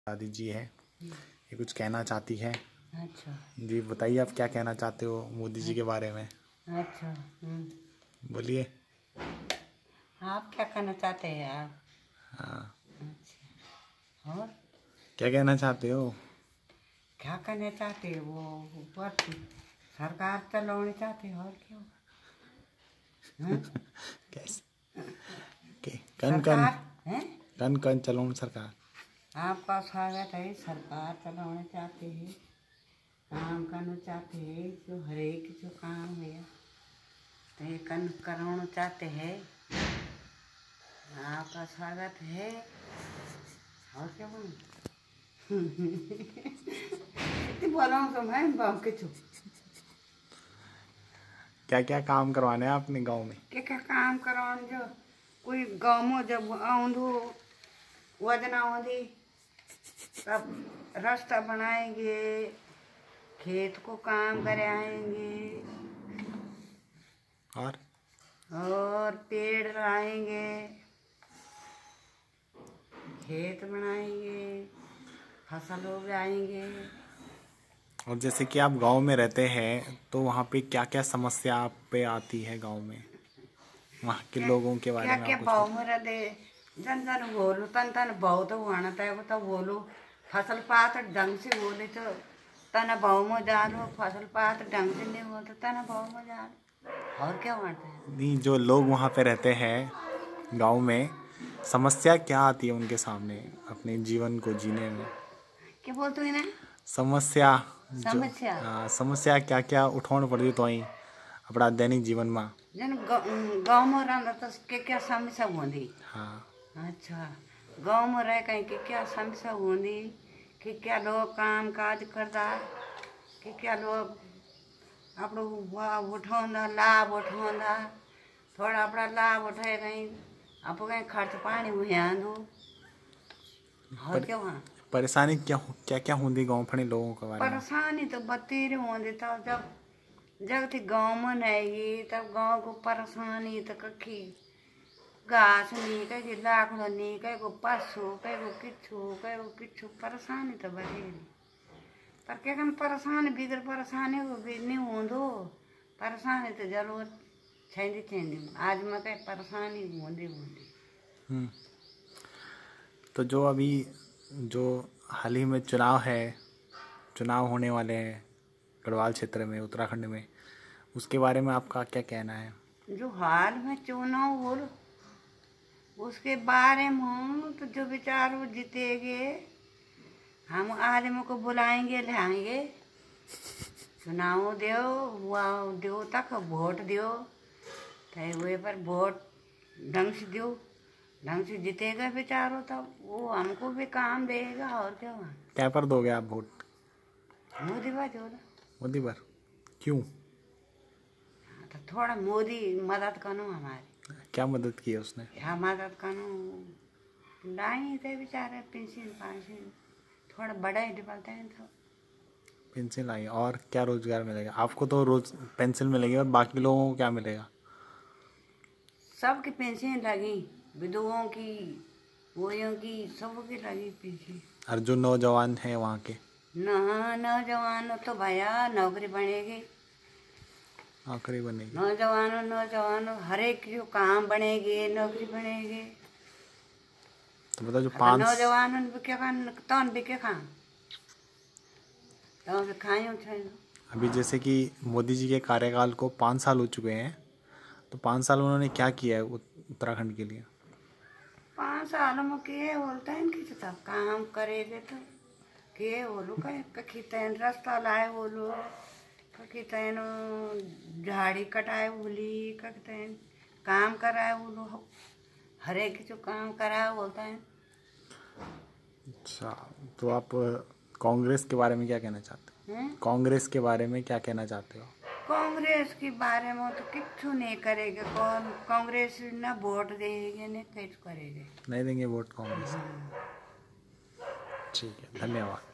दादी जी है, ये कुछ कहना चाहती है। अच्छा जी बताइए, आप क्या कहना चाहते हो मोदी जी के बारे में? अच्छा बोलिए। आप क्या कहना चाहते हैं आप? हाँ, अच्छा, और क्या कहना चाहते हो? क्या कहना चाहते हैं? वो ऊपर सरकार चलानी चाहते हैं, और क्यों? कैसे कन कन सरकार है, कन कन चलाऊं सरकार? आपका स्वागत है। सरकार चलाना चाहते हैं, काम करना चाहते हैं, जो हरेक जो काम है तो ये कराना चाहते हैं। आपका स्वागत है, और क्या बोलूं? बोलो तो मैं बहुत कुछ क्या क्या काम करवाने हैं आपने गांव में? क्या काम कराने जो कोई गाँव में जब आऊँधो वजना आऊँधी तब रास्ता बनाएंगे, खेत को काम करे आएंगे, और पेड़ लगाएंगे, खेत बनाएंगे, फसल उगाएंगे। और जैसे कि आप गांव में रहते हैं तो वहाँ पे क्या क्या समस्या आप पे आती है गांव में, वहाँ के लोगों के बारे में क्या आप भाव में रहते जन जन बोलो तन तन भाव तो आना था वो तो बोलो फसल पात ढंग से बोले तो तना भाव में जानो, फसल पात ढंग से नहीं हो तो तना भाव में जानो, और क्या बात है? नहीं, जो लोग वहाँ पे रहते हैं गांव में, समस्या क्या आती है उनके सामने अपने जीवन को जीने में? क्या बोलते हैं ना? समस्या समस्या समस्या क्या क्या उठाने पड़ती तो ही अपना दैनिक जीवन में? जन गाँव में रहता तो क्या समस्या होती? हाँ, अच्छा, गाँव में रह कहीं कि क्या समस्या होती कि क्या लोग काम काज करता कि क्या लोग अपना उठाਉਂदा लाभ उठाਉਂदा थोड़ा अपना लाभ उठाए कहीं आप कहीं खर्च पानी हुए आंदो, और क्या वहाँ परेशानी क्या क्या क्या होती गाँव फने लोगों के बारे में? परेशानी तो बतेरे होती था जब जब थी गाँव में नहीं तब गाँव को परेशानी तो कखी घास नहीं कहीं लाकड़ो नहीं कहीं को पशु कहीं को किच्छु परेशानी तो बतेरी पर क्या कम परेशानी बिगर परेशानी को भी नहीं होंदो, परेशानी तो जरूर छेंदी आज मैं कहीं परेशानी होंदी। तो जो अभी जो हाल ही में चुनाव होने वाले हैं गढ़वाल क्षेत्र में, उत्तराखंड में, उसके बारे में आपका क्या कहना है? जो हाल में चुनाव हो उसके बारे में तो जो विचार वो जीतेंगे हम आदमी को बुलाएंगे लाएंगे, चुनाव दो तक वोट दो तो वे पर वोट ढंग से दो, ढंग से जीतेगा बेचारो तब वो हमको भी काम देगा, और क्या? क्या पर दोगे आप वोट? मोदी बात हो मोदी पर क्यों? तो थोड़ा मोदी मदद करो हमारी। क्या मदद की है उसने? क्या मदद करो लाए थे बेचारे पेंशन थोड़ा बड़ा ही डिबलते हैं तो पेंसिल आई, और क्या रोजगार मिलेगा आपको? तो रोज पेंसिल मिलेगी, और बाकी लोगों को क्या मिलेगा? सबकी पेंशन लगी, विधवाओं की, वोयों की, सबकी लगी पेंशन। और जो नौजवान हैं वहाँ के? नौजवानों तो भैया नौकरी बनेगी, नौकरी बनेगी। नौजवानों हर एक जो काम बनेगी, नौकरी बनेगी। तो मतलब जो नौजवानों भी क्या तौन भी क्या खान तो खाइयो अभी जैसे कि मोदी जी के कार्यकाल को 5 साल हो चुके हैं, तो 5 साल उन्होंने क्या किया है उत्तराखंड के लिए? 5 सालों में किए बोलते हैं कि तब काम करेगे तो किए बोलो कखी तैन रास्ता लाए बोलो, कखी तैन झाड़ी कटाए बोली, कखी तैन काम कराए बोलो, हर एक जो काम कराए बोलता है। अच्छा, तो आप कांग्रेस के बारे में क्या कहना चाहते हो? कांग्रेस के बारे में क्या कहना चाहते हो? कांग्रेस के बारे में तो किच्छु नहीं करेगा, कांग्रेस न वोट देंगे न कुछ करेंगे, नहीं देंगे वोट कांग्रेस। ठीक है, धन्यवाद।